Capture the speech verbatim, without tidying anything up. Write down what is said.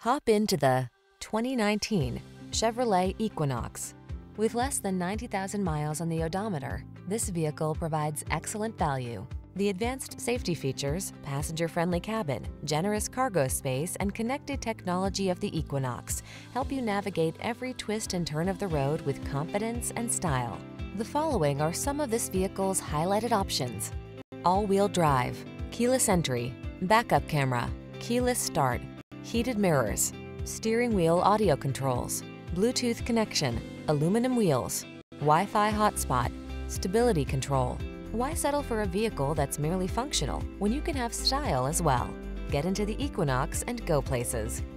Hop into the twenty nineteen Chevrolet Equinox. With less than ninety thousand miles on the odometer, this vehicle provides excellent value. The advanced safety features, passenger-friendly cabin, generous cargo space, and connected technology of the Equinox help you navigate every twist and turn of the road with confidence and style. The following are some of this vehicle's highlighted options: all-wheel drive, keyless entry, backup camera, keyless start, heated mirrors, steering wheel audio controls, Bluetooth connection, aluminum wheels, Wi-Fi hotspot, stability control. Why settle for a vehicle that's merely functional when you can have style as well? Get into the Equinox and go places.